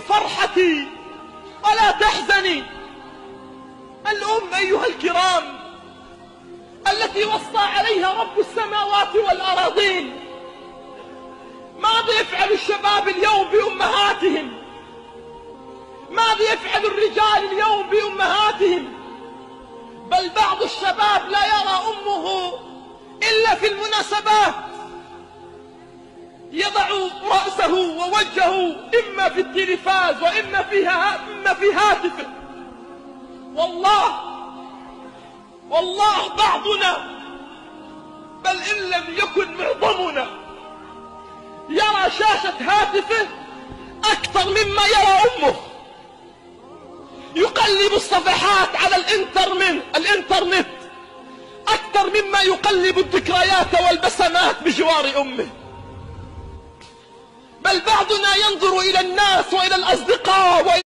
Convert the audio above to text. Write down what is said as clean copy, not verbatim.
فرحتي ولا تحزني. الأم أيها الكرام التي وصى عليها رب السماوات والأراضين. ماذا يفعل الشباب اليوم بأمهاتهم؟ ماذا يفعل الرجال اليوم بأمهاتهم؟ بل بعض الشباب لا يرى أمه إلا في المناسبات، يضع رأسه ووجهه إما في التلفاز وإما في هاتفه. والله بعضنا بل إن لم يكن معظمنا يرى شاشة هاتفه أكثر مما يرى أمه. يقلب الصفحات على الإنترنت أكثر مما يقلب الذكريات والبسمات بجوار أمه. بل بعضنا ينظر إلى الناس وإلى الأصدقاء